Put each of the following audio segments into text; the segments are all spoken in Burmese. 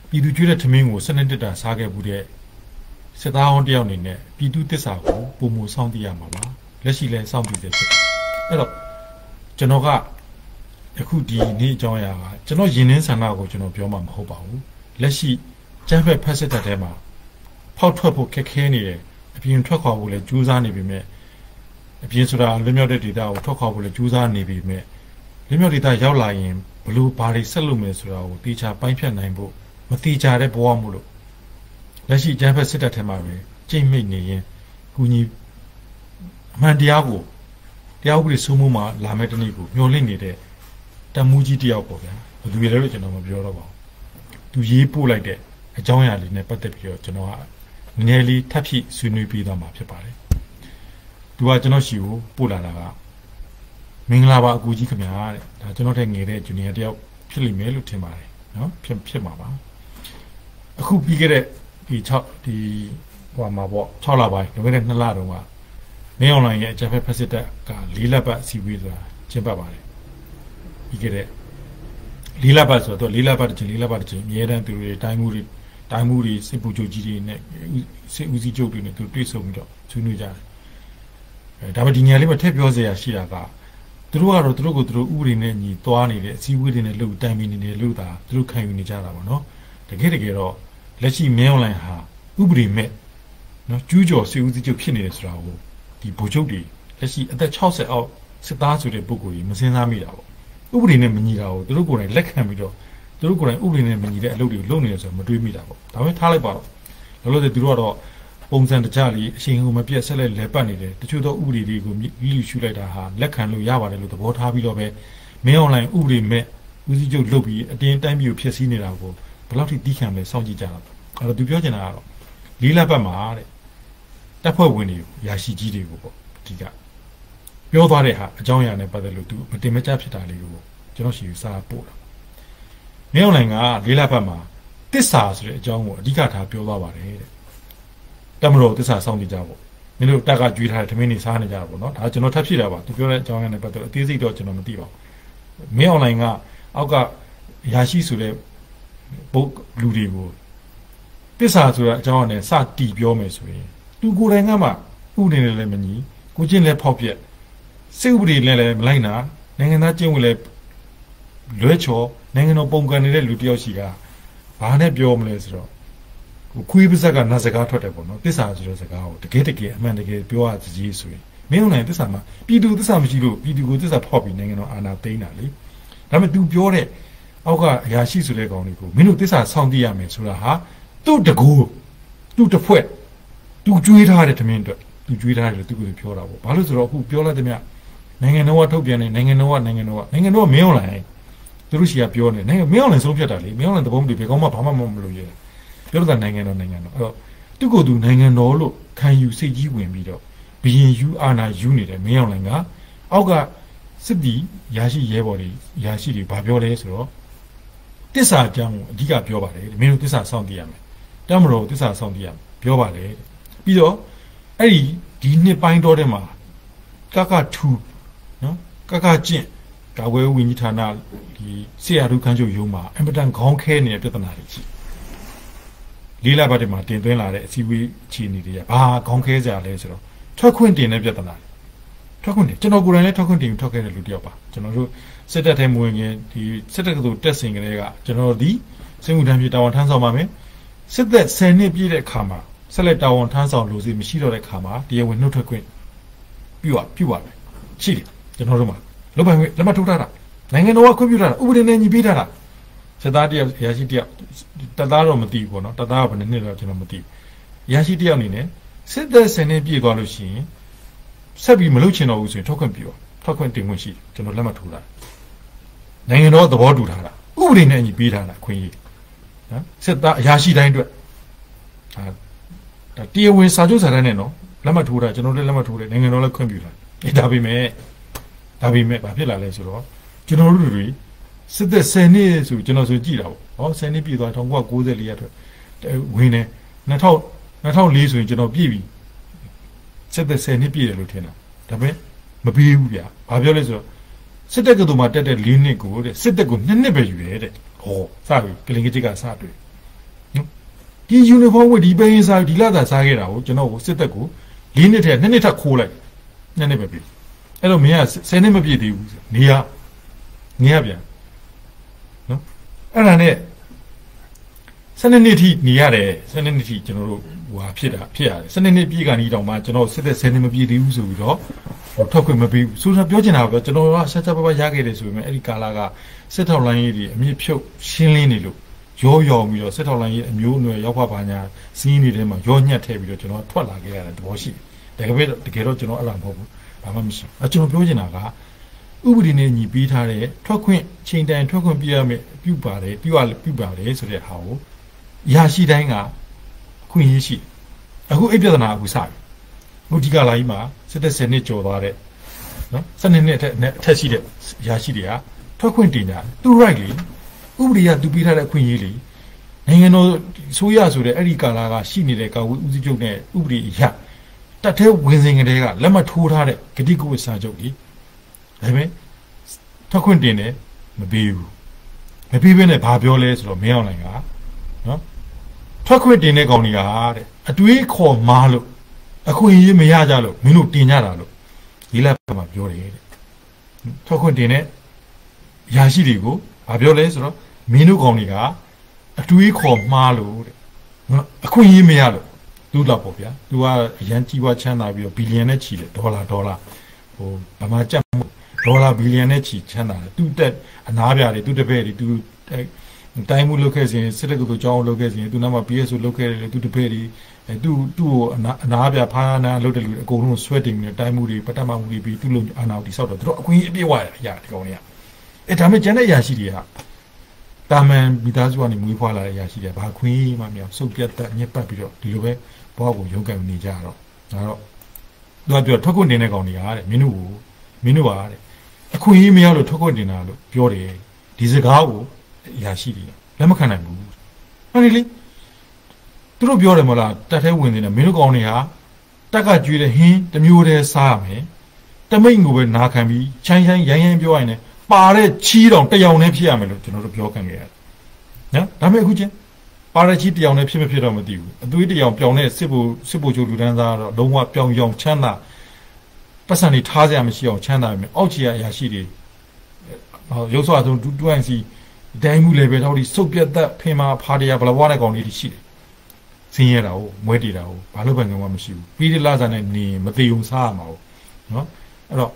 ပြည်သူကျွေးတဲ့ထမင်းကိုစနစ်တက်တာစားခဲ့မှုတဲ့စစ်သားဟောင်းတယောက်အနေနဲ့ပြည်သူတစ္ဆာကိုပုံမစောင့်တည်ရမှာပါလက်ရှိလဲစောင့်တည်တဲ့ဖြစ်အဲ့တော့ကျွန်တော်ကအခုဒီနေ့အကြောင်းအရာကကျွန်တော်ယဉ်နှင်းဆန္ဒကိုကျွန်တော်ပြောမှာမဟုတ်ပါဘူးလက်ရှိကျန်းဖက်ဖက်စစ်တပ်ထဲမှာဖောက်ထွက်ဖို့ခက်ခဲနေတယ်အပြင်ထွက်ခွာဖို့လဲကြိုးစားနေပြီမဲ့အပြင်ဆိုတာလွတ်မြောက်တဲ့ဒေသကိုထွက်ခွာဖို့လဲကြိုးစားနေပြီမဲ့လွတ်မြောက်ဒေသရောက်လာရင်ဘလို့ဘာတွေဆက်လုပ်မယ်ဆိုတာကိုတေချာပိုင်းဖြတ်နိုင်ဖို့မတေချာတဲ့ဘဝမို့လို့လက်ရှိကျန်းဖက်စစ်တပ်ထဲမှာပဲကြိတ်မိတ်နေရင်ကူညီအမှန်တရားကိုတရားဥပဒေစိုးမိုးမှလာမဲ့တနေ့ကိုမျှော်လင့်နေတဲ့တမူးကြီးတယောက်ပေါ့ဗျာဘယ်သူလဲလို့ကျွန်တော်မပြောတော့ပါဘူးသူရေးပို့လိုက်တဲ့အကြောင်းအရာလေးနဲ့ပတ်သက်ပြီးတော့ကျွန်တော်ကနည်းနည်းလေးထပ်ဖြည့်ဆွေးနွေးပြီးတော့မှာဖြစ်ပါတယ်သူကကျွန်တော်ရှိကိုပို့လာတာကမင်္ဂလာပါအကူကြီးခင်ဗျာတဲ့ဒါကျွန်တော်ထက်ငယ်တဲ့ဂျူနီယာတယောက်ဖြစ်လိမ့်မယ်လို့ထင်ပါတယ်နော်ဖြစ်မှာပါအခုပြီးခဲ့တဲ့ဒီဟိုမှာပေါ့6လပိုင်းလွန်ခဲ့တဲ့2လတုန်းကမင်းအွန်လိုင်းရဲ့အကြမ်းဖက်ဖက်စစ်တပ်က4လက်ပတ်အစည်းအဝေးဆိုတာကျင်းပပါတယ်ပြီးခဲ့တဲ့4လက်ပတ်ဆိုတော့4လက်ပတ်တစ်ချိန်4လက်ပတ်တစ်ချိန်အများတန်းသူတွေတိုင်းမှုတွေစစ်ပူချုပ်ကြီးတွေနဲ့စစ်ဦးစီးချုပ်တွေနဲ့သူတွေ့ဆုံပြီးတော့ဆွေးနွေးကြတယ်ဒါပေမဲ့ဒီညလေးမှာထည့်ပြောစရာရှိတာကသူတို့ကတော့သူတို့ကိုသူတို့ဥပဒေနဲ့ညီသွားနေတဲ့အစည်းအဝေးတွေနဲ့လုပ်တိုင်ပင်နေတယ်လို့သာသူတို့ခံယူနေကြတာပေါ့နော်တကယ်တော့လက်ရှိမင်းအွန်လိုင်းဟာဥပဒေမဲ့နော်ကျူးကျော်စစ်ဦးစီးချုပ်ဖြစ်နေတယ်ဆိုတာကိုဒီဗိုလ်ချုပ်တွေလက်ရှိအသက်60အောက်စစ်သားဆိုတဲ့ပုဂ္ဂိုလ်ကြီးမစင်စားမိတာပေါ့ဥပဒေနဲ့မညီတာကိုသူတို့ကိုယ်တိုင်လက်ခံပြီးတော့သူတို့ကိုယ်တိုင်ဥပဒေနဲ့မညီတဲ့အလုပ်တွေကိုလုပ်နေတယ်ဆိုတော့မတွေးမိတာပေါ့ဒါပေမဲ့ထားလိုက်ပါတော့လောလောဆယ်သူတို့ကတော့ပုံစံတကြလေးအချိန်ကိုမပြတ်ဆက်လက်လဲပတ်နေတယ်တချို့သောဥပဒေတွေကိုလူရှုလိုက်တာဟာလက်ခံလို့ရပါတယ်လို့သဘောထားပြီးတော့ပဲမင်းအွန်လိုင်းဥပဒေမဲ့ဦးစီးချုပ်လုပ်ပြီးအတင်းတိုင်းပြည်ကိုဖျက်ဆီးနေတာကိုဘယ်လောက်ထိတီးခံလဲစောင့်ကြည့်ကြတာပေါ့အဲ့တော့သူပြောချင်တာကတော့လေးလက်ပတ်မှာတဲ့တပ်ဖွဲ့ဝင်တွေကိုရာရှိကြီးတွေကိုပေါ့ဒီကပြောသွားတဲ့ဟာအကြောင်းအရာနဲ့ပတ်သက်လို့သူမတင်မကျဖြစ်တာလေးကိုကျွန်တော်ရှိစာပို့တာမင်းအွန်လိုင်းကလေးလက်ပတ်မှာတစ္ဆာဆိုတဲ့အကြောင်းကိုအဓိကထားပြောသွားပါတယ်တဲ့တမတော်တစ္ဆာစောင့်ကြည့်ကြပေါ့မင်းတို့တက်ကကြွေးထားတဲ့ထမင်းတွေစားနေကြတာပေါ့နော်ဒါကျွန်တော်ထပ်ဖြည့်တာပါသူပြောတဲ့အကြောင်းအရာနဲ့ပတ်သက်လို့အသေးစိတ်တော့ကျွန်တော်မသိပါဘူးမင်းအွန်လိုင်းကအောက်ကရာရှိဆိုတဲ့ပုတ်လူတွေကိုတစ္ဆာဆိုတဲ့အကြောင်းအရာနဲ့စတီပြောမယ်ဆိုရင်သူကိုယ်တိုင်ကမှဥပဒေနဲ့လည်းမညီကိုချင်းလည်းဖောက်ပြက်စစ်ဥပဒေနဲ့လည်းမလိုက်နာနိုင်ငံသားကျင့်ဝတ်လည်းလွဲချော်နိုင်ငံတော်ပုံကန်နေတဲ့လူတယောက်ရှိကဘာနဲ့ပြောမလဲဆိုတော့ခွေးပါးစက်ကနတ်စကားထွက်တယ်ပေါ့နော်တစ္ဆာဆိုတဲ့စကားကိုတကယ်အမှန်တကယ်ပြောရစီဆိုရင်မင်းနိုင်တစ္ဆာမှာပြည်သူတစ္ဆာမရှိလို့ပြည်သူကိုတစ္ဆာဖောက်ပြီးနိုင်ငံတော်အာဏာသိမ်းတာလေဒါပေမဲ့ तू ပြောတဲ့အောက်ကအရာရှိဆိုတဲ့ကောင်တွေကိုမင်းတို့တစ္ဆာစောင့်တည်ရမယ်ဆိုတာဟာသူ့တကူသူ့တစ်ဖွဲ့သူကျွေးထားတဲ့ထမင်းအတွက်သူကျွေးထားတယ်လို့သူကပြောတာပေါ့ဘာလို့ဆိုတော့အခုပြောလိုက်တဲ့မြနိုင်ငံတော်ကထုတ်ပြန်နေနိုင်ငံတော်ကမင်းအွန်လိုင်းသူတို့ရှိကပြောနေနိုင်ငံမင်းအွန်လိုင်းဆုံးဖြတ်တာလေမင်းအွန်လိုင်းသဘောမတူဘယ်ကောင်မှဘာမှမလုပ်ရပြောတာနိုင်ငံတော်အဲ့တော့သူ့ကိုယ်သူနိုင်ငံတော်လို့ခံယူစိတ်ကြီးဝင်ပြီးတော့ဘီရင်ယူအာဏာယူနေတယ်မင်းအွန်လိုင်းကအောက်ကစစ်တီရာရှိရဲဘော်တွေရာရှိတွေဘာပြောလဲဆိုတော့တစ္ဆာအကြောင်းကိုအဓိကပြောပါတယ်မင်းတို့တစ္ဆာစောင့်တည်ရမယ်တမတော်တစ္ဆာစောင့်တည်ရမယ်ပြောပါတယ်ပြီးတော့အဲ့ဒီနှစ်ပိုင်းတော်တဲ့မှာကထူနော်ကကျင့်ကာဝဲဝင်းကြီးဌာနဒီဆေးရဒုခန်းချုပ်ရုံးမှာအင်ပတန်ခေါင်းခဲနေတဲ့ပြဿနာတွေရှိလေးလပတ်တည်းမှာတင်သွင်းလာတဲ့အစည်းအဝေးအခြေအနေတွေကဘာခေါင်းခဲကြလဲဆိုတော့ထွက်ခွင့်တင်တဲ့ပြဿနာထွက်ခွင့်တင်ကျွန်တော်ကိုယ်တိုင်လည်းထွက်ခွင့်တင်ထွက်ခဲ့တဲ့လူတယောက်ပါကျွန်တော်တို့စစ်တပ်ထဲမဝင်ခင်ဒီစစ်တပ်ကသူတက်စင်ကလေးကကျွန်တော်ဒီစစ်မှုထမ်းပြည်တာဝန်ထမ်းဆောင်ပါမယ်စစ်သက်10နှစ်ပြည့်တဲ့အခါမှာဆက်လက်တာဝန်ထမ်းဆောင်လို့စီမရှိတော့တဲ့အခါမှာတရားဝင်နှုတ်ထွက်ခွင့်ပြုပါမယ်ရှိတယ်ကျွန်တော်တို့မှာလုပ်ပိုင်ခွင့်လက်မှတ်ထိုးထားတာနိုင်ငံတော်ကခွင့်ပြုထားတာဥပဒေနဲ့ညီပေးထားတာစစ်သားတယောက်ရာရှိတယောက်တသားတော့မသိဘူးပေါ့နော်တသားကဘယ်နှစ်တော့ကျွန်တော်မသိဘူးရာရှိတယောက်အနေနဲ့စစ်သက်10နှစ်ပြည့်သွားလို့ရှိရင်ဆက်ပြီးမလုပ်ချင်တော့ဘူးဆိုရင်ထွက်ခွင့်ပြုထွက်ခွင့်တင်ခွင့်ရှိတယ်ကျွန်တော်လက်မှတ်ထိုးတာနိုင်ငံတော်သဘောတူထားတာဥပဒေနဲ့ညီပေးထားတာခွင့်ရေးနော်စစ်သားအရာရှိတိုင်းအတွက်ဒါတရားဝင်စာချုပ်စာတမ်းနဲ့နော်လက်မှတ်ထိုးတာကျွန်တော်လည်းလက်မှတ်ထိုးတယ်နိုင်ငံတော်လည်းခွင့်ပြုတာဒါပေမဲ့ဘာဖြစ်လာလဲဆိုတော့ကျွန်တော်တို့တွေစစ်သက်10နှစ်ဆိုကျွန်တော်ဆိုကြည့်တာပေါ့ဟော10နှစ်ပြည့်သွား1994ရအတွက်ဝင်နေ2004ဆိုရင်ကျွန်တော်ပြည့်ပြီစစ်သက်10နှစ်ပြည့်တယ်လို့ထင်တာဒါပေမဲ့မပြီးဘူးဗျာဘာပြောလဲဆိုတော့စစ်တပ်ကတူမှာတက်တဲ့4နှစ်ကိုတဲ့စစ်တပ်ကို2နှစ်ပဲယူတယ်တဲ့ဟောစပြီကလင်ကချစ်ကစတွေ့ဒီယူနီဖောင်းဝတ်ဒီပင်းစားဒီလာသာစားခဲ့တာကိုကျွန်တော်ကိုစစ်သက်ကို၄နှစ်ထဲ2နှစ်ထပ်ခိုးလိုက်2နှစ်ပဲပြီအဲ့တော့မင်းက10နှစ်မပြည့်သေးဘူးနေရပြန်နော်အဲ့ဒါနဲ့12နှစ်ထိနေရတယ်12နှစ်ထိကျွန်တော်တို့ဟိုဟာဖြစ်ရတယ်12နှစ်ပြည့်ကနေတောင်မှကျွန်တော်စစ်သက်10နှစ်မပြည့်သေးဘူးဆိုပြီးတော့ထွက်ခွင့်မပေးဘူးဆိုတော့ပြောချင်တာကကျွန်တော်ကဆက်ဆက်ပပရခဲ့တယ်ဆိုပေမဲ့အဲ့ဒီကာလာကစစ်ထောက်လိုင်းရေးတွေအမြင့်ဖြုတ်ရှင်းလင်းနေလို့ရောပြီးတော့စစ်ထောက်လိုင်းရေးအမျိုးအနွယ်ရောက်ပါညာစီးနေတဲ့မှာရောညှက်ထည့်ပြီးတော့ကျွန်တော်ထွက်လာခဲ့ရတဲ့သဘောရှိတယ်တကယ်တော့ကျွန်တော်အဲ့လိုမဟုတ်ဘူးဘာမှမရှိဘူးကျွန်တော်ပြောချင်တာကဥပဒေနဲ့ညီပေးထားတဲ့ထွက်ခွင့်ချိန်တိုင်ထွက်ခွင့်ပြရမယ်ပြုပါတယ်ဆိုတဲ့ဟာကိုရာရှိတိုင်းကခွင့်ရရှိအခုအိပ်ပြဿနာအခုစပြီအခုဒီကလာကြီးမှာစစ်သက်10နှစ်ကျော်သွားတဲ့နော်12နှစ်အထက်ရှိတဲ့ရာရှိတွေကထွက်ခွင့်တင်ကြတယ်သူ right လေဥပဒေကသူပေးထားတဲ့အခွင့်အရေးလေနိုင်ငံတော်ဆိုရဆိုတဲ့အဲ့ဒီကာလာကရှိနေတဲ့ကာဝေးဦးစီးချုပ်နဲ့ဥပဒေအရတက်တဲ့ဝင်စဉ်ကလေးကလက်မှတ်ထိုးထားတဲ့ဂတိကဝတ်စာချုပ်လေဒါပေမဲ့ထွက်ခွင့်တင်တယ်မပေးဘူးမပေးဘဲနဲ့ဘာပြောလဲဆိုတော့မင်းအောင်နိုင်ကနော်ထွက်ခွင့်တင်တဲ့ကောင်တွေကတဲ့အတွေးခေါ်မားလို့အခွင့်အရေးမရကြလို့မင်းတို့တင်ကြတာလို့ဒီလက်မှာပြောတယ်တဲ့ထွက်ခွင့်တင်တဲ့ရာရှိတွေကိုဘာပြောလဲဆိုတော့မင်းတို့ကောင်တွေကအတွေးခေါ်မှားလို့တဲ့နော်အခွင့်အရေးမရလို့သူ့တော့ပေါ့ဗျာသူကအရန်ကြီးပွားချမ်းသာပြီးတော့ဘီလီယံနဲ့ချီတယ်ဒေါ်လာဟိုဗမာကျပ်ဒေါ်လာဘီလီယံနဲ့ချီချမ်းသာတယ်သူတက်အနာပြတယ်သူတပည့်တွေသူတိုင်းမှုလုပ်ခဲ့စဉ်စစ်တပ်ကကြောင်းလုပ်ခဲ့စဉ်သူနောက်မှာ BSO လုပ်ခဲ့တယ်သူတပည့်တွေသူ့ကိုအနာပြဖားနာလုပ်တယ်လူအကုန်လုံးဆွဲတင်နေတိုင်းမှုတွေပတ္တမမှုတွေပြီးသူ့လုံအာနာတိဆောက်တော့သူတို့အခွင့်အပြည့်ဝရဒီကောင်တွေကဒါမဲ့ကျန်တဲ့ရာရှိတွေကတာမန်မိသားစုကနေမွေးဖွားလာတဲ့ရာရှိတွေဘာခွင့်မှမရစုပ်ပြတ်တက်ညက်ပတ်ပြီးတော့ဒီလိုပဲဘဝကိုရုန်းကန်နေကြတော့ဒါတော့သူကပြောထွက်ခွင့်တင်တဲ့ကောင်တွေကတဲ့မင်းတို့ပါတဲ့အခွင့်အရေးမရလို့ထွက်ခွင့်တင်တာလို့ပြောတယ်ဒီစကားကိုရာရှိတွေလက်မခံနိုင်ဘူးဟုတ်တယ်လေသူတို့ပြောတယ်မလားတက်ထဲဝင်နေတယ်မင်းတို့ကောင်တွေဟာတက်ကကျွေးတဲ့ဟင်းတစ်မျိုးတည်းစားရမယ်တမိတ်ကိုပဲနာခံပြီးချိုင်းရိုင်းပြောရရင်ပါတဲ့ချီးတောင်တယောင်နဲ့ဖြစ်ရမယ်လို့ကျွန်တော်တို့ပြောခံခဲ့ရတယ်နော်ဒါပေမဲ့အခုချင်းပါတဲ့ချီးတယောင်နဲ့ဖြစ်မဖြစ်တော့မသိဘူးအသွေးတယောင်ပြောင်းတဲ့စစ်ဘိုလ်ချုပ်လူတန်းစားတော့လုံးဝပြောင်းချမ်းသာပတ်စံတွေထားစရာမရှိအောင်ချမ်းသာမယ်အောက်ခြေအရာရှိတွေရုပ်စွာဆုံးတူအိုင်စီဒိုင်းမှုလေပဲတော့ဒီစုပ်ပြတ်သက်ဖင်မာဖားတရားဘလဘွားတဲ့ကောင်လေးတွေရှိတယ်စင်းရတာကိုမွဲတေတာကိုဘာလို့ပဲငုံမှမရှိဘူးပြီးတဲ့လာစားနဲ့နေမသေးုံစားရမှာဟုတ်နော်အဲ့တော့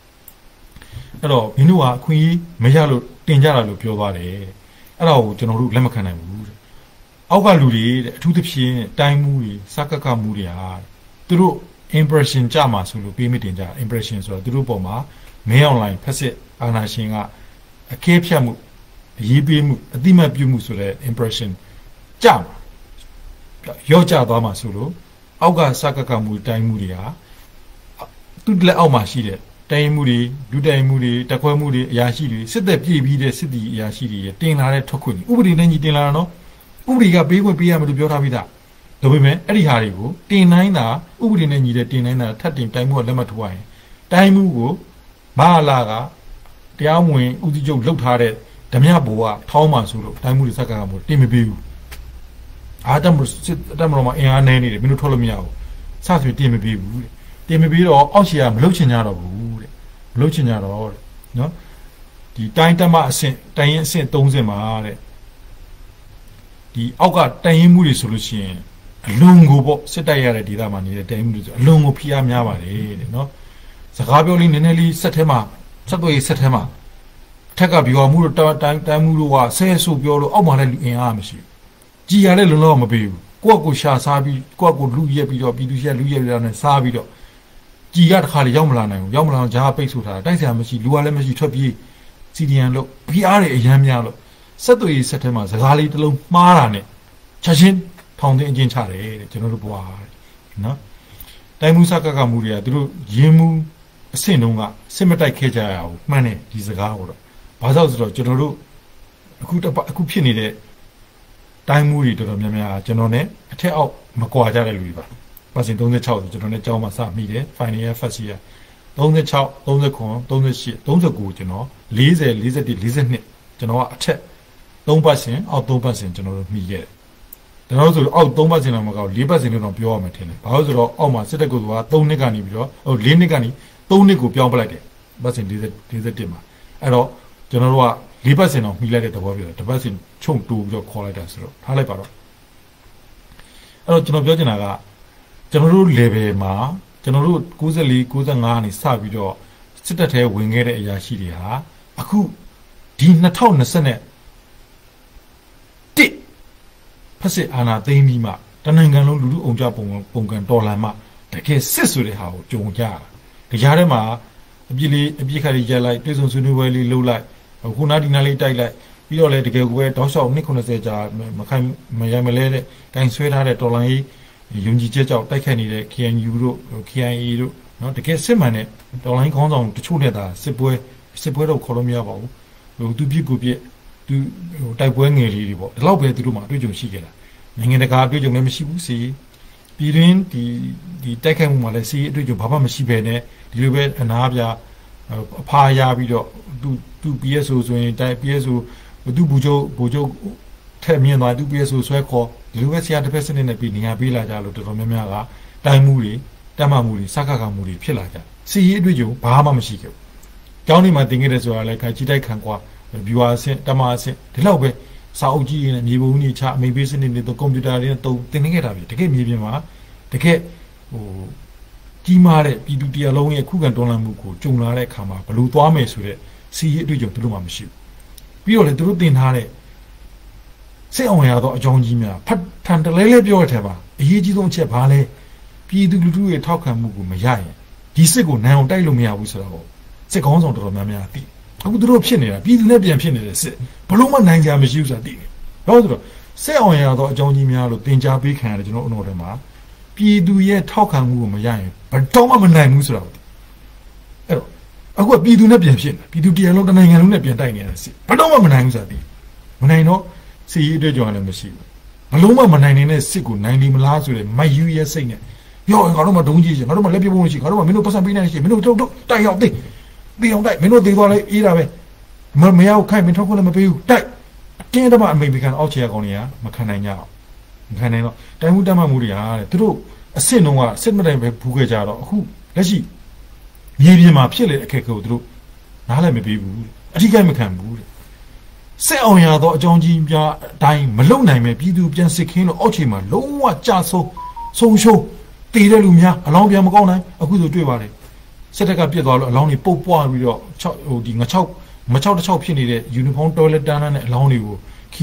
မင်းတို့ကအခွင့်အရေးမရလို့တင်ကြတာလို့ပြောသွားတယ်အဲ့ဒါကိုကျွန်တော်တို့လက်မခံနိုင်ဘူးတဲ့အောက်ကလူတွေတဲ့အထူးသဖြင့်တိုင်းမှုတွေစကကမှုတွေဟာသူတို့ impression ကြမှာဆိုလို့ပေးမတင်ကြ impression ဆိုတော့သူတို့ပုံမှာမင်း online ဖက်စစ်အာဏာရှင်ကအကဲဖြတ်မှုအရေးပေးမှုအတိမတ်ပြုမှုဆိုတဲ့ impression ကြမှာရောကြသွားမှာဆိုလို့အောက်ကစကကမှုတိုင်းမှုတွေဟာသူ့လက်အောက်မှာရှိတဲ့တိုင်းမှုတွေဒုတိုင်းမှုတွေတခွဲမှုတွေအရာရှိတွေစစ်သက်ပြည်ပြီးတဲ့စစ်တီအရာရှိတွေတင်လာတဲ့ထွက်ခွင့်ဥပဒေနဲ့ညီတင်လာတာနော်ဥပဒေကပေးခွင့်ပေးရမယ်လို့ပြောထားပြီးသားဒါပေမဲ့အဲ့ဒီဟာတွေကိုတင်နိုင်တာဥပဒေနဲ့ညီတဲ့တင်နိုင်တာထပ်တင်တိုင်းမှုကလက်မှတ်ထိုးရရင်တိုင်းမှုကိုမဟာလာကတရားဝင်ဦးစီးချုပ်လှုပ်ထားတဲ့ဓမြဘိုးကထောင်းမှဆိုလို့တိုင်းမှုတွေစက်ကမှုတင်မပေးဘူးအားတမလို့မအင်အားနေနေတယ်မင်းတို့ထွက်လို့မရဘူးစသဖြင့်တင်မပေးဘူးတဲ့တင်မပေးတော့အောက်ခြေကမလှုပ်ချင်ကြတော့ဘူးတဲ့မလှုပ်ချင်ကြတော့တဲ့နော်ဒီတိုင်းတမအဆင့်တိုင်းရင်အဆင့်30မှာတဲ့ဒီအောက်ကတိုင်းရင်မှုတွေဆိုလို့ရှိရင်အလုံးကိုပေါ့စစ်တိုက်ရတဲ့ဒေသမှာနေတဲ့တိုင်းမှုတွေဆိုအလုံးကိုဖိအားများပါတယ်တဲ့နော်စကားပြောလေးနည်းနည်းလေးဆက်ထဲမှာဆက်သွေးဆက်ထဲမှာအထက်ကပြောမှုတို့တိုင်းမှုတို့ကဆဲဆိုပြောလို့အောက်မှာလည်းလူအင်အားမရှိဘူးကြည်ရတဲ့လုံးလုံးမပေးဘူးကိုယ့်ကိုရှာစားပြီးကိုယ့်ကိုလူရက်ပြီးတော့ပြည်သူရှက်လူရက်ပြီးတော့စားပြီးတော့ကြည်ရတစ်ခါလေရောက်မလာနိုင်ဘူးရောက်မလာအောင်ဂျားပိတ်ဆို့ထားတာတိုက်ဆရာမရှိလူကလည်းမရှိထွက်ပြေးစီဒီယန်လို့ဖိအားတွေအရမ်းများလို့ဆက်သွေးဆက်ထဲမှာစကားလေးတစ်လုံးမှားတာနဲ့ချက်ချင်းထောင်သိအကျဉ်းချတယ်တဲ့ကျွန်တော်တို့ဘွားနော်တိုင်းမှုစကကမှုတွေကသူတို့ရင်းမှုအဆင့်တုန်းကစစ်မတိုက်ခဲ့ကြရအောင်မှန်းတယ်ဒီစကားကိုတော့ဘာလို့ဆိုတော့ကျွန်တော်တို့အခုဖြစ်နေတဲ့တိုင်းမှုတွေတော်တော်များများကျွန်တော် ਨੇ အထက်အောက်မကွာကြတဲ့လူတွေပါပတ်စင်36ဆိုကျွန်တော် ਨੇ ကြောင်းမှာစမိတယ် final year first year 36 39 38 39ကျွန်တော်40 41 42ကျွန်တော်ကအထက်3%အောက်3%ကျွန်တော်တို့မိခဲ့တယ်ဒါတော့ဆိုအောက်3%လောက်မကောက်4%လောက်ပြောရမယ်ထင်တယ်ဘာလို့ဆိုတော့အောက်မှာစစ်တပ်ကိုက3နှစ်ကနေပြီးတော့ဟို4နှစ်ကနေ3နှစ်ကိုပြောင်းပလိုက်တယ်41မှာအဲ့တော့ကျွန်တော်တို့က4%လောက်မှီလိုက်တဲ့သဘောပြောတယ်1%ချုံတူပြီးတော့ခေါ်လိုက်တာဆိုတော့ထားလိုက်ပါတော့အဲ့တော့ကျွန်တော်ပြောချင်တာကကျွန်တော်တို့ level မှာကျွန်တော်တို့94 95ကနေစပြီးတော့စစ်တပ်ထဲဝင်ခဲ့တဲ့အရာရှိတွေဟာအခုဒီ2020နဲ့ဖက်စစ်အာဏာသိမ်းပြီးမှတနိုင်ငံလုံးလူလူအောင်ကြပုံကန်တော်လှန်မှတကယ်စစ်ဆိုတဲ့ဟာကိုကြုံကြတာကြားထဲမှာအပြစ်ခါလေးရက်လိုက်တွေ့ဆုံဆွေးနွေးပွဲလေးလှုပ်လိုက်ခုနာဒီနာလေးတိုက်လိုက်ပြီးတော့လေတကယ်ကိုပဲတောက်လျှောက်290ကြာမခိုင်မရမလဲတဲ့ဂိုင်းဆွဲထားတဲ့တော်လှန်ရေးယုံကြည်ချက်ကြောင့်တိုက်ခိုက်နေတဲ့ KNU တို့ KIA တို့နော်တကယ်စစ်မှန်တဲ့တော်လှန်ရေးခေါင်းဆောင်တချို့နဲ့တာစစ်ပွဲတော့ခေါ်လို့မရပါဘူးဟိုသူပြစ်ကိုပြစ်သူဟိုတိုက်ပွဲငယ်လေးတွေပေါ့ဒီလောက်ပဲသူတို့မှအတွေ့အကြုံရှိခဲ့တာနိုင်ငံတကာအတွေ့အကြုံလည်းမရှိဘူးစီပြည်တွင်းဒီတိုက်ခိုက်မှုမှာလည်းစီအတွေ့အကြုံဘာမှမရှိဘဲနဲ့ဒီလိုပဲအနာပြအဖားရပြီးတော့သူ PSO ဆိုရင်တိုက် PSO သူဘူချုပ်ထက်မြင်သွားသူ PSO ဆွဲခေါ်ဒီလိုပဲဆရာတစ်ဖက်စနစ်နဲ့ပြီးနေရာပေးလာကြလို့တော်တော်များများကတိုင်းမှုတွေတက်မှမှုတွေစခခမှုတွေဖြစ်လာကြစီအတွေ့အကြုံဘာမှမရှိခဲ့ဘူးကျောင်းဒီမှာတင်ခဲ့တဲ့ဆိုတာလည်းကြီးတိုက်ခံကွာဗျူဟာအဆင့်တမအဆင့်ဒီလောက်ပဲစာအုပ်ကြီးနဲ့မြေပုံကြီးချအမေပေးစနစ်တွေတော့ကွန်ပျူတာတွေနဲ့တုံတင်နေခဲ့တာပြီတကယ်မြေပြင်မှာတကယ်ဟိုကြီးမားတဲ့ပြည်သူတရားလုံးရဲ့ခုခံတော်လှန်မှုကိုကြုံလာတဲ့အခါမှာဘလို့သွားမယ်ဆိုတဲ့စီးရေးအတွေ့အကြုံသူတို့မှမရှိဘူးပြီးတော့လေသူတို့တင်ထားတဲ့စိတ်အောင်ရသောအကြောင်းကြီးများဖတ်ထန်တလဲလဲပြောရတဲ့ပါအရေးကြီးဆုံးအချက်ဘာလဲပြည်သူလူထုရဲ့ထောက်ခံမှုကိုမရရင်ဒီစစ်ကိုနိုင်အောင်တိုက်လို့မရဘူးဆိုတော့စစ်ကောင်းဆောင်တော်တော်များများသိအခုသူတို့ဖြစ်နေတာပြည်သူနဲ့ပြန်ဖြစ်နေတဲ့စစ်ဘလို့မှနိုင်ကြမရှိဘူးဆိုတာသိတယ်။ဟုတ်ဆိုတော့စစ်အောင်ရတော့အကြောင်းကြီးများလို့တင် जा ပေးခံရတယ်ကျွန်တော်အနော်ထဲမှာပြည်သူရဲ့ထောက်ခံမှုကိုမရရင်ဘယ်တော့မှမနိုင်ဘူးဆိုတာပေါ့။အဲ့တော့အခုကပြည်သူနဲ့ပြန်ဖြစ်နေပြည်သူတရားလုံးတနိုင်ငံလုံးနဲ့ပြန်တိုက်နေရတဲ့စစ်ဘယ်တော့မှမနိုင်ဘူးဆိုတာသိမနိုင်တော့စီရေးအတွက်ကြောင့်လည်းမရှိဘူး။ဘလို့မှမနိုင်နေတဲ့စစ်ကိုနိုင်လိမ့်မလားဆိုတဲ့မယူရဲ့စိတ်နဲ့ရောငါတို့မှဒုံကြီးရှိငါတို့မှလက်ပြဖို့မရှိငါတို့မှမင်းတို့ပတ်စံပေးနိုင်ရှိမင်းတို့တို့တိုက်ရောက်သိပြီးအောင်တိုက်မင်းတို့သေးသွားလိုက်အေးတာပဲမရဘူးခိုင်မင်းထောက်ခွင့်လည်းမပေးဘူးတိုက်အတင်းတမအမေရိကန်အောက်ခြေကောင်တွေကမခံနိုင်ကြအောင်မခံနိုင်တော့တိုင်းမှုတတ်မှတ်မှုတွေဟာတဲ့သူတို့အစ်စ်တုံးကစစ်မတိုင်ပဲဘူးခဲ့ကြတော့အခုလက်ရှိမြေပြင်မှာဖြစ်လေအခက်အခဲကိုသူတို့နားလည်းမပေးဘူးအထီးကိမခံဘူးတဲ့စစ်အောင်ရတော့အကြောင်းကြီးပြအတိုင်းမလုံနိုင်မဲ့ပြည်သူပြန်စစ်ခင်းလို့အောက်ခြေမှာလုံးဝကြဆုံးရှုံးတည်တဲ့လူများအလောင်းပြန်မကောင်းနိုင်အခုဆိုတွေ့ပါလေစစ်တပ်ကပြစ်သွားလို့အလောင်းတွေပုတ်ပွားပြီးတော့ဟိုဒီငချောက်ဖြစ်နေတဲ့ uniform toilet တန်းနဲ့အလောင်းတွေကို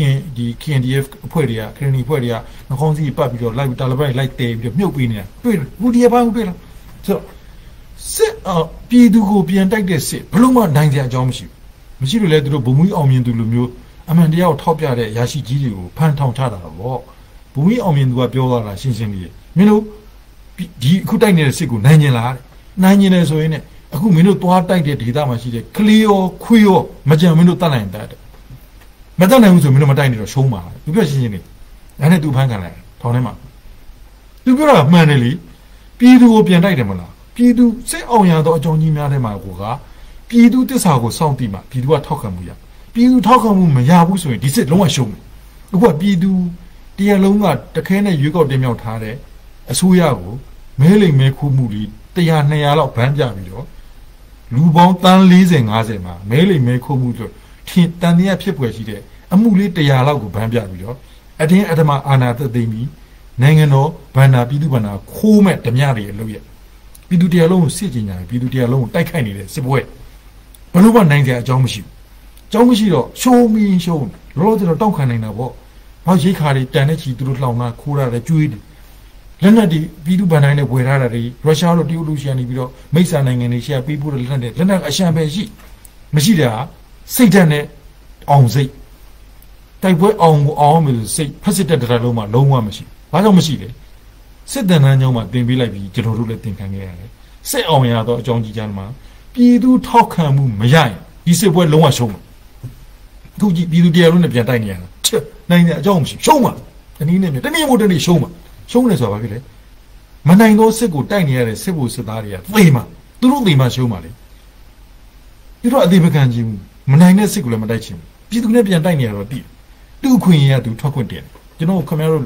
KNDF အဖွဲ့တွေကခရနီအဖွဲ့တွေကနှာခေါင်းစည်းပတ်ပြီးတော့လိုက်တာလပိုက်လိုက်တဲပြီးတော့မြုပ်ပေးနေတာတွေ့တယ်ဘူးဒီဘာမှတွေ့လားဆိုတော့စစ်ပြည်သူကိုပြန်တိုက်တဲ့စစ်ဘလို့မှနိုင်စရာအကြောင်းမရှိလို့လဲသူတို့ဘုံမူအောင်မြင်သူလူမျိုးအမှန်တရားကိုထောက်ပြတဲ့ရာရှိကြီးတွေကိုဖမ်းထောင်ချတာတော့ဘုံမူအောင်မြင်သူကပြောသွားတာရှင်းလေးမင်းတို့ဒီအခုတိုက်နေတဲ့စစ်ကိုနိုင်ကျင်လားနိုင်ကျင်တယ်ဆိုရင်အခုမင်းတို့သွားတိုက်တဲ့ဒေသမှာရှိတဲ့ကလေးရောခွေးရောမကြံမင်းတို့တတ်နိုင်တတ်တယ်မတတ်နိုင်ဘူးဆိုမင်းတို့မတိုက်နေတော့ရှုံးပါသူပြောရှင်းလေးဒါနဲ့သူဖမ်းခံလိုက်ထောင်ထဲမှာသူပြောတာမှန်တယ်လေပြည်သူကိုပြန်တိုက်တယ်မလားပြည်သူစိတ်အောင်ရတော့အကြောင်းကြီးများထဲမှာကိုကပြည်သူတစ္ဆာကိုစောင့်တိမှပြည်သူကထောက်ခံမှုရပြည်သူထောက်ခံမှုမရဘူးဆိုရင်ဒီစစ်လုံးဝရှုံးတယ်အခုကပြည်သူတရားလုံးကတခဲနဲ့ရွေးကောက်တင်မြှောက်ထားတဲ့အစိုးရကိုမဲလိမ်မဲခိုးမှုတွေ100 200လောက်ဗန်းပြပြီးတော့လူပေါင်းတန်း40 50မှာမဲလိမ်မဲခိုးမှုဆိုထင်တန်တရားဖြစ်ပွယ်ရှိတဲ့အမှုလေး100လောက်ကိုဗန်းပြပြီးတော့အတင်းအဓမ္မအာဏာသက်သိမ်းပြီးနိုင်ငံတော်ဗန္နာပြည်သူဗန္နာခိုးမဲ့ဓမြတွေအလုပ်ရပြည်သူတရားလုံးကိုစစ်ကြင်ညာပြည်သူတရားလုံးကိုတိုက်ခိုက်နေတဲ့စစ်ပွဲဘလို့မှနိုင်ကြအကြောင်းမရှိဘူးအကြောင်းမရှိတော့ရှုံးလောလောဆယ်တော့တောက်ခံနိုင်တာပေါ့ဘာရိတ်ခါတွေတန်တဲ့ချီသူတို့လှောင်တာခိုးရတယ်ကျွေးတယ်လက်နက်တွေပြည်သူဗန်တိုင်းနဲ့ဝယ်ထားတာတွေရုရှားတို့တရုတ်တို့ရှန်နေပြီးတော့မိတ်ဆာနိုင်ငံတွေရှယ်ပေးဖို့လက်နက်အရှံပဲမရှိတာစိတ်ဓာတ်နဲ့အောင်စိတ်တိုက်ပွဲအောင်မယ်ဆိုစိတ်ဖက်စစ်တဲ့တရားလုံးမှာလုံးဝမရှိဘာကြောင့်မရှိလဲစစ်တမ်းကြောင်းမှာတင်ပေးလိုက်ပြီးကျွန်တော်တို့လည်းတင်ခံခဲ့ရတယ်စစ်အောင်ရတော့အကြောင်းကြီးကြမ်းမှာပြည်သူထောက်ခံမှုမရရင်ဒီစစ်ပွဲလုံးဝရှုံးမှာသူကြီးပြည်သူတရားလုံးနဲ့ပြန်တိုက်နေရတာချက်နိုင်တဲ့အကြောင်းမရှိရှုံးမှာတနည်းနဲ့တနည်းမို့တနည်းရှုံးမှာရှုံးနေဆိုတာဘာဖြစ်လဲမနိုင်သောစစ်ကိုတိုက်နေရတဲ့စစ်ဖို့စစ်သားတွေကသေမှာသူတို့သေမှာရှုံးမှာလေသူတို့အသေးမခံချင်ဘူးမနိုင်တဲ့စစ်ကိုလည်းမတိုက်ချင်ဘူးပြည်သူနဲ့ပြန်တိုက်နေရတော့တိသူ့ခွင့်ရသူထွက်ခွင့်တင်ကျွန်တော်ခင်ဗျားတို့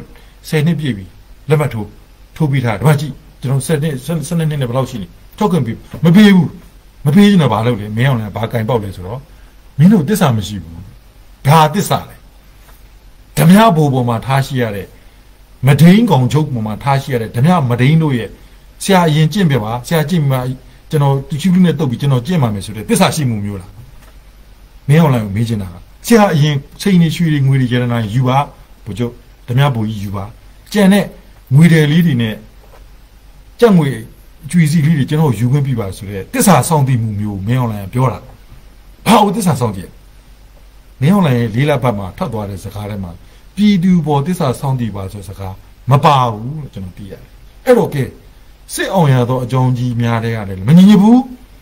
10 နှစ်ပြည့်ပြီလက်မှတ်ထိုးပြီးထားတယ်ဒါမှကြည့်ကျွန်တော်10နှစ်12နှစ်နဲ့ဘယ်လောက်ရှိနေထောက်ခံပြီးမပေးဘူးမပေးရင်တော့ဘာလုပ်လဲမင်းအောင်လည်းဘာကင်ပေါက်လဲဆိုတော့မင်းတို့တစ္ဆာမရှိဘူးဘာတစ္ဆာလဲဓမြဘိုးပေါ်မှာထားရှိရတဲ့မဒိန်ကောင်ချုပ်ပေါ်မှာထားရှိရတဲ့ဓမြမဒိန်တို့ရဲ့ဆရာအရင်ကျင့်ပြပါဆရာကျင့်မှာကျွန်တော်တူချူလူနဲ့တုတ်ပြီးကျွန်တော်ကျင့်ပါမယ်ဆိုတဲ့တစ္ဆာရှိမှုမျိုးလားမင်းအောင်လည်းမေးချင်တာဆရာအရင်ချိန်နေရွှေတွေငွေတွေရတနာယူပါဘိုးချုပ်ဓမြဘိုးကြီးယူပါကြံတဲ့ငွေတယ်လေးတွေနဲ့ကြက်ငွေအကျွေးစီလေးတွေကျွန်တော်ယူခွင့်ပြပါဆိုတဲ့တစ္ဆာဆောင်တည်မှုမျိုးမင်းအောင်လည်းပြောတာဘာလို့တစ္ဆာဆောင်တည်မင်းအောင်လည်းလေးလပတ်မှာထပ်သွားတဲ့စကားထဲမှာပြည်သူပေါ်တစ္ဆာဆောင်တည်ပါဆိုစကားမပါဘူးလို့ကျွန်တော်သိရတယ်အဲ့တော့ကဲစစ်အောင်ရတော့အကြောင်းကြီးများတဲ့ရတယ်မငြင်းဘူး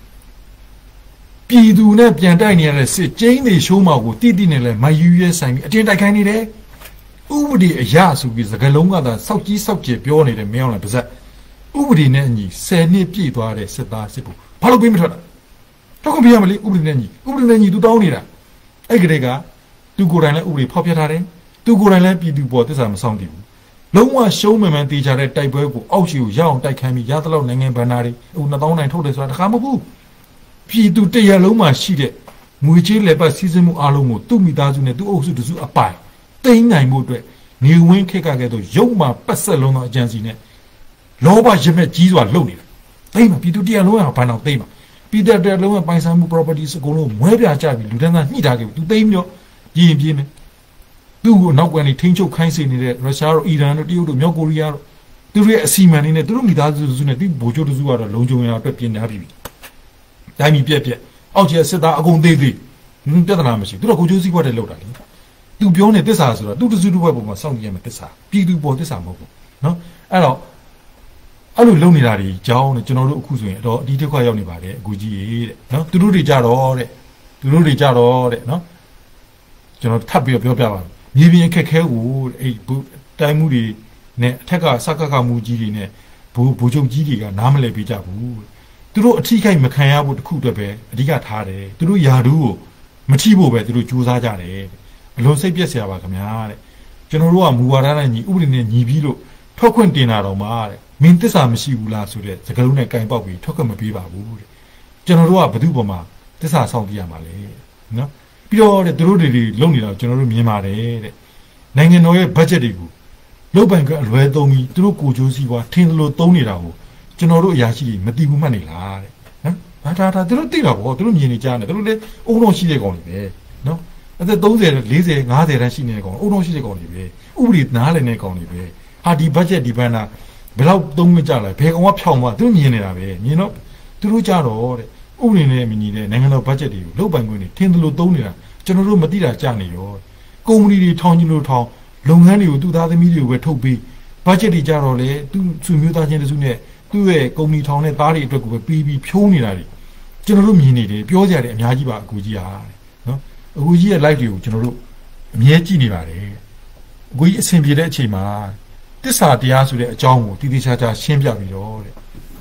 ပြည်သူနဲ့ပြန်တိုက်နေရတဲ့စစ်ကျင်းတွေရှိုးမောက်ကိုတိတိနဲ့လဲမယူရဲဆိုင်ပြီးအတင်းတိုက်ခိုင်းနေတယ်ဥပဒေအရဆိုပြီးစကလုံးကသာစောက်ကြီးစောက်ကျပြောနေတယ်မင်းအောင်လည်းပါဇက်ဥပဒေနဲ့အညီ10နှစ်ပြည့်သွားတဲ့စစ်သားစစ်ဖို့ဘာလို့ပေးမထွက်တာတော့ကပြရမလဲဥပဒေနဲ့ညီသူတောင်းနေတာအဲ့ကလေးကသူကိုယ်တိုင်လည်းဥပဒေဖောက်ပြထားတယ်သူကိုယ်တိုင်လည်းပြည်သူပေါ်သစ္စာမဆောင်တည်ဘူးလုံးဝရှုံးမှန်မှန်တေချာတဲ့တိုက်ပွဲကိုအောက်ခြေကိုရအောင်တိုက်ခိုင်းပြီးရသလောက်နိုင်ငံဗန္နာတွေဟို2000နိုင်ထုတ်တယ်ဆိုတာတခါမဟုတ်ဘူးပြည်သူတရလုံးမှာရှိတဲ့ငွေကြေးလက်ပတ်စီးစင်းမှုအလုံးကိုသူ့မိသားစုနဲ့သူ့အုပ်စုတစုအပိုင်တိမ့်နိုင်မှုအတွက်နေဝင်းခက်ကဲတော့ရုပ်မှာပတ်ဆက်လုံးသောအကြံစီနဲ့လောဘရမဲ့ကြီးစွာလုပ်နေတာတိမ့်မှာပြည်သူတရလုံးကဘာနောက်တိမ့်မှာပြည်သူတရလုံးကပိုင်ဆိုင်မှု properties အကုန်လုံးမွဲပြကြပြီးလူတန်းသားညှိထားခဲ့သူတိမ့်ပြီးတော့ပြင်းမယ်သူ့ကိုနောက်ကွယ်နေထိန်းချုပ်ခိုင်းစေနေတဲ့ရုရှားတို့အီရန်တို့တရုတ်တို့မြောက်ကိုရီးယားတို့သူတို့ရဲ့အစီအမံတွေနဲ့သူတို့မိသားစုနဲ့ဒီဗိုလ်ချုပ်တစုကတော့လုံခြုံရအောင်အတွက်ပြင်ထားပြီးတိုင်းပြည်ပြက်အောက်ကျစစ်သားအကုန်သေးပြဿနာမရှိသူတို့ကိုကျိုးစည်းပွားတဲ့လောက်တာလေသူပြောနေတစ္ဆာဆိုတော့သူတစုတစ်ဘက်ပုံမှာစောင့်ကြည့်ရမယ်တစ္ဆာပြည်သူပေါ်တစ္ဆာမဟုတ်ဘူးနော်အဲ့တော့အဲ့လိုလုံနေတာတွေကြောင်းကျွန်တော်တို့အခုဆိုရင်တော့အဒီတစ်ခွက်ရောက်နေပါတယ်အကူကြီးရေးတဲ့နော်သူတို့တွေကြတော့တဲ့နော်ကျွန်တော်ထပ်ပြီးပြောပြပါမြေပြင်အခက်ခဲကိုအဲ့တိုင်းမှုတွေနဲ့အထက်ကစကကမှုကြီးတွေနဲ့ဘိုးချုပ်ကြီးတွေကနားမလည်ပေးကြဘူးသူတို့အထီးခိုက်မခံရဖို့တခုအတွက်ပဲအဓိကထားတယ်သူတို့ယာဒူးကိုမထိဖို့ပဲသူတို့ကြိုးစားကြတယ်အလွန်စိတ်ပြက်စရာပါခင်ဗျာတဲ့ကျွန်တော်တို့ကမူဝါဒနဲ့ညီဥပဒေနဲ့ညီပြီးလို့ထွက်ခွင့်တင်တာတော့မှတဲ့မင်းသစ္စာမရှိဘူးလားဆိုတဲ့စကားလုံးနဲ့ကင်ပေါက်ပြီးထွက်ခွင့်မပေးပါဘူးတဲ့ကျွန်တော်တို့ကဘယ်သူ့ပေါ်မှာသစ္စာဆောင်ပြရမှာလဲနော်ပြီးတော့တဲ့သူတို့တွေလုံနေတာကျွန်တော်တို့မြင်ပါတယ်တဲ့နိုင်ငံတော်ရဲ့ဘတ်ဂျက်တွေကိုလုတ်ပိုင်ကအလွဲသုံးပြီးသူတို့ကိုကြိုးစီးပွားထင်းလို့သုံးနေတာကိုကျွန်တော်တို့အရာရှိတွေမသိဘူးမှတ်နေလားတဲ့နော်ဒါသူတို့သိတာပေါ့သူတို့မြင်နေကြတယ်သူတို့လည်းအုံတော်ရှိတဲ့ကောင်တွေပဲနော်အသက်30 40 50တန်းရှိနေတဲ့ကောင်အုံတော်ရှိတဲ့ကောင်တွေပဲဥပဒေနားလည်နေတဲ့ကောင်တွေပဲဟာဒီဘတ်ဂျက်ဒီဘန်နာဘယ်တော့သုံးမကြလဲဘယ်ကောင်ကဖြောင်းသွားသူမြင်နေတာပဲမြင်တော့သူတို့ကြတော့တဲ့ဥပဒေနဲ့မညီတဲ့နိုင်ငံတော်ဘတ်ဂျက်တွေကိုလုတ်ပိုင်ခွင့်တွေထင်းလို့သုံးနေတာကျွန်တော်တို့မသိတာကြနေရောကုမ္ပဏီတွေထောင်ကြီးလို့ထောင်လုပ်ငန်းတွေကိုသူ့သားသမီးတွေကိုပဲထုတ်ပြီးဘတ်ဂျက်တွေကြတော့လေသူ့ဆွေမျိုးသားချင်းတစုနဲ့သူ့ရဲ့ကုမ္ပဏီထောင်တဲ့သားတွေအတွက်ကိုပဲပြီးဖြိုးနေတာတွေကျွန်တော်တို့မြင်နေတယ်ပြောကြတယ်အများကြီးပါအကူကြီးဟာနော်အကူကြီးရဲ့ live တွေကိုကျွန်တော်တို့အမြဲကြည့်နေပါတယ်အကူကြီးအဆင်ပြေတဲ့အချိန်မှာတစ္ဆာတရားဆိုတဲ့အကြောင်းကိုတိတိကျကျရှင်းပြပြီးတော့တဲ့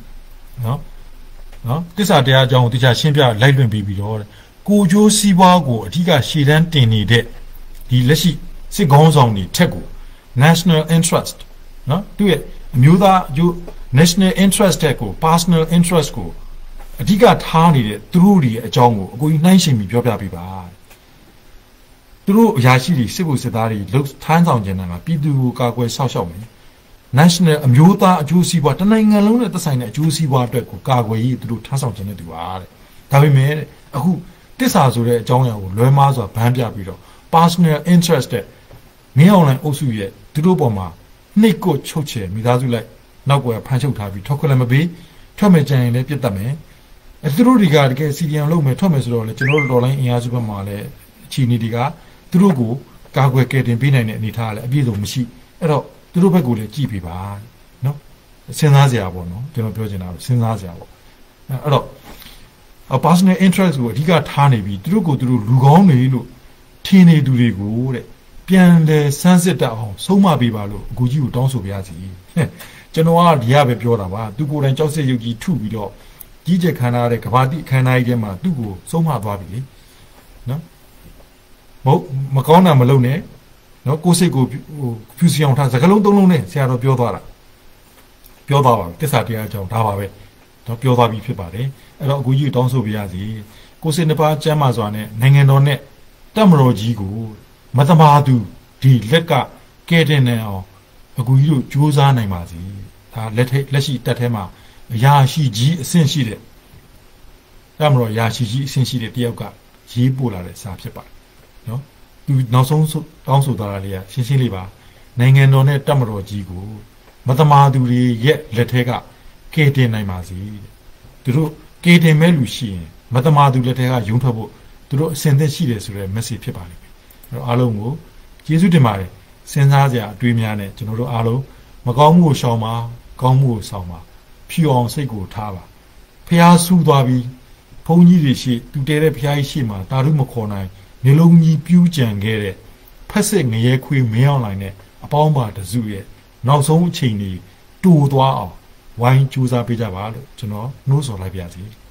နော်တစ္ဆာတရားအကြောင်းကိုတိကျရှင်းပြလိုက်လွင့်ပြီးတော့တဲ့ကိုကျိုးစီးပွားကိုအဓိကရှေ့တန်းတင်နေတဲ့ဒီလက်ရှိစစ်ခေါင်းဆောင်တွေထက်ကို national interest နော်သူရဲ့အမျိုးသားအကျိုး national interest တဲ့ကို personal interest ကိုအဓိကထားနေတဲ့သူတို့တွေအကြောင်းကိုအကိုကြီးနှိုင်းယှဉ်ပြီးပြောပြပေးပါသူတို့အရာရှိတွေစစ်ဖို့စစ်သားတွေလှုပ်ထမ်းဆောင်ခြင်းနဲ့ပြည်သူကိုကာကွယ်ဆောက်ရှောက်မယ် national အမျိုးသားအကျိုးစီးပွားတနိုင်ငံလုံးနဲ့သက်ဆိုင်တဲ့အကျိုးစီးပွားအတွက်ကိုကာကွယ်ရေးသူတို့ထမ်းဆောင်ခြင်းနဲ့တူပါတဲ့ဒါပေမဲ့အခုတစ္ဆာဆိုတဲ့အကြောင်းအရာကိုလွဲမားစွာဗန်းပြပြီးတော့ personal interest တဲ့မင်းအောင်လှိုင်အုပ်စုရဲ့သူတို့ပေါ်မှာနှိတ်ကိုချုပ်ချယ်မိသားစုလိုက်နောက်ကွယ်ဖမ်းချုပ်ထားပြီးထွက်ခွင့်လည်းမပေးထွက်မယ်ကြံရင်လည်းပြတ်တတ်မယ်သူတို့တွေကတကယ် CDM လုပ်မယ်ထွက်မယ်ဆိုတော့လေကျွန်တော်တို့ဒေါ်လာအင်အားစုဘက်မှာလည်းအခြေအနေတွေကသူတို့ကိုကာကွယ်ကယ်တင်ပေးနိုင်တဲ့အနေအထားလည်းအပြည့်စုံမရှိအဲ့တော့သူတို့ဘက်ကိုလည်းကြည့်ပေးပါနော်စဉ်းစားစရာပေါ့နော်ကျွန်တော်ပြောချင်တာစဉ်းစားစရာပေါ့အဲ့တော့ personal interest ကိုအဓိကထားနေပြီးသူတို့ကိုသူတို့လူကောင်းတွေလို့ထင်နေသူတွေကိုတဲ့ပြန်လဲစမ်းစစ်တတ်အောင်ဆုံးမပေးပါလို့အကူကြီးကိုတောင်းဆိုပါရစေကျွန်တော်ကဒီရပဲပြောတာပါသူကိုယ်တိုင်ကြောက်စစ်ရုပ်ကြီးထုပြီးတော့ကြီးကျယ်ခမ်းနားတဲ့ကဘာတိခမ်းနားကြီးထဲမှာသူ့ကိုဆုံးမသွားပြီလေနော်မကောင်းတာမလုပ်နဲ့နော်ကိုယ်စိတ်ကိုဖြူစင်အောင်ထားစကားလုံးသုံးလုံးနဲ့ဆရာတော်ပြောသွားတာပြောသွားပါပြီတစ္ဆာတရားအကြောင်းဒါပါပဲနော်ပြောသွားပြီဖြစ်ပါတယ်အဲ့တော့အကူကြီးတောင်းဆိုပြရစီကိုယ်စိတ်နှစ်ပါးကျမ်းမာစွာနဲ့နိုင်ငံတော်နဲ့တက်မတော်ကြီးကိုမတမာသူဒီလက်ကကဲတင်နေအောင်အကူကြီးတို့ကြိုးစားနိုင်ပါစီဒါလက်ရှိတက်ထဲမှာအရာရှိကြီးအဆင့်ရှိတဲ့တက်မတော်အရာရှိကြီးအဆင့်ရှိတဲ့တယောက်ကရေးပို့လာတဲ့စာဖြစ်ပါတယ်နော်သူနောက်ဆုံးတောင်းဆိုသွားတာလေးကရှင်းရှင်းလေးပါနိုင်ငံတော်နဲ့တက်မတော်ကြီးကိုမတမာသူတွေရဲ့လက်ထဲကကဲတင်နိုင်ပါစီသူတို့ကဲတင်မဲ့လူရှိရင်မတမာသူလက်ထဲကယုံထွက်ဖို့သူတို့အစင်သက်ရှိတယ်ဆိုတဲ့ message ဖြစ်ပါလိမ့်မယ်အဲ့တော့အားလုံးကိုကျေးဇူးတင်ပါတယ်စဉ်းစားကြအတွေးများနဲ့ကျွန်တော်တို့အားလုံးမကောင်းမှုကိုရှောင်ပါကောင်းမှုကိုဆောင်ပါဖြူအောင်စိတ်ကိုထားပါဖျားဆူသွားပြီးဘုန်းကြီးတွေရှိသူတဲတဲ့ဖျားကြီးရှိမှတာရုမခေါ်နိုင်နေလုံးကြီးပြူးကြံခဲ့တဲ့ဖက်စစ်ငရဲခွေးမင်းအောင်လိုက်နဲ့အပေါင်းပါတစုရဲ့နောက်ဆုံးအချိန်ကြီးတူသွားအောင်ဝိုင်းကြိုးစားပေးကြပါလို့ကျွန်တော်နှိုးဆော်လိုက်ပါရစေ